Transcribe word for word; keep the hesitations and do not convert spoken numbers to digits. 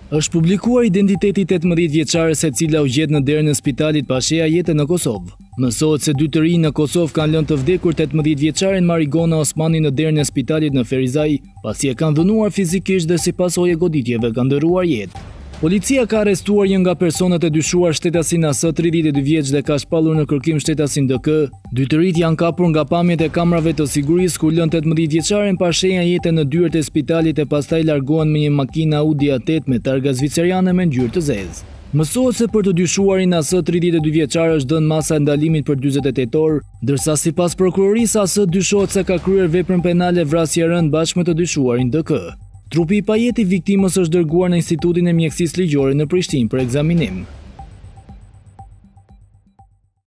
Është publikuar identiteti tetëmbëdhjetë vjeçares e cila u gjet në derën e spitalit pa sheja jete në Kosovë. Mësohet se dy të rinj në Kosovë kanë lënë të vdekur tetëmbëdhjetë vjeçaren Marigona Osmani në derën e spitalit në Ferizaj, pasi e kanë dhënuar fizikisht dhe si pasojë e goditjeve kanë ndëruar jetë. Policia ka arrestuar një nga personat e dyshuar shtetasin A S tridhjetë e dy vjeç dhe ka shpallur në kërkim shtetasin D K. Dy të rinjt janë kapur nga pamjet e kamerave të sigurisë ku lënë tetëmbëdhjetë vjeçaren pa shenja jete në dyert e spitalit e pastaj largohen me një makinë Audi A tetë me targa zviceriane me ngjyrë të zezë. Mësohet se për të dyshuarin A S tridhjetë e dy vjeçar është dhënë masa e ndalimit për dyzet e tetë orë, ndërsa sipas prokurorisë A S dyshohet se ka kryer veprën penale vrasje e rënd bashkë me të dyshuarin D K. Trupi i pajeti viktimës është dërguar në Institutin e Mjekësisë Ligjore në Prishtinë për ekzaminim.